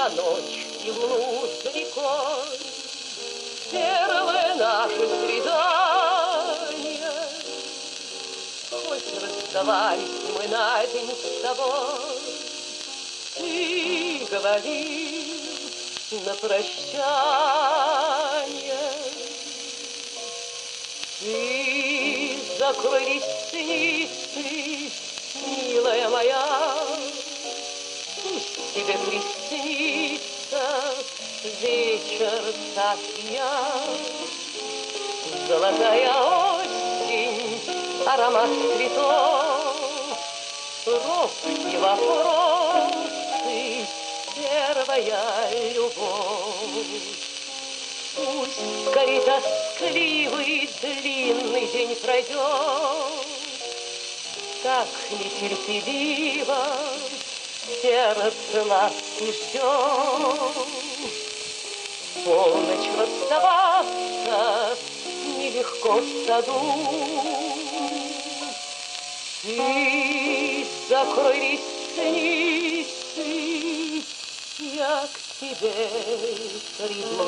за ночь и луну с рекой. Первое наше свидание, хоть расставались мы на день с тобой, ты говорил на прощание: ты закрой ресницы, милая моя, пусть тебе приснится вечер так я. Золотая осень, аромат цветов, робкие вопросы, первая любовь. Пусть скорей тоскливый длинный день пройдет, так нетерпеливо сердце ласки ждет. Полночь расставаться нелегко в саду. Ты закрой ресницы, я к тебе приду.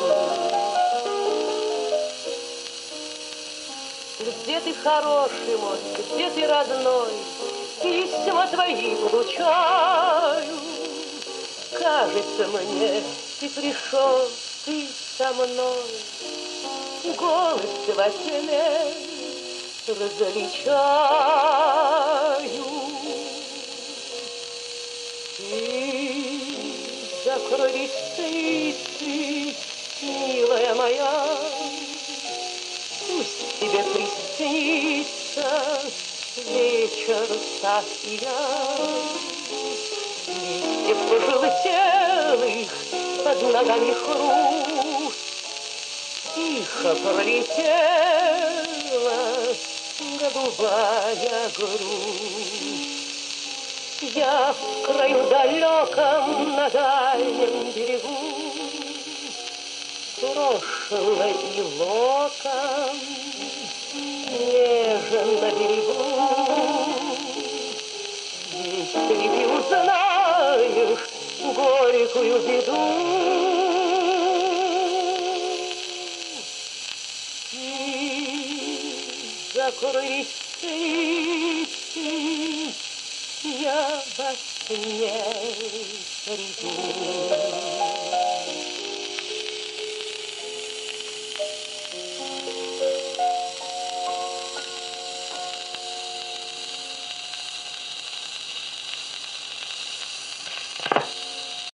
Где ты, хороший мой, где ты, родной? Письма твои получаю. Кажется мне, ты пришел, ты со мной. Голос во тьме различаю. Ты закрой ресницы, милая моя, пусть тебе приснится вечер так я. Листьев пожелтелых под ногами хруст, тихо пролетела голубая грусть. Я в краю далеком на дальнем берегу, брошенной и локом, нежен на берегу. Если ты узнаешь горькую беду, ты закрой ресницы, я во сне приду.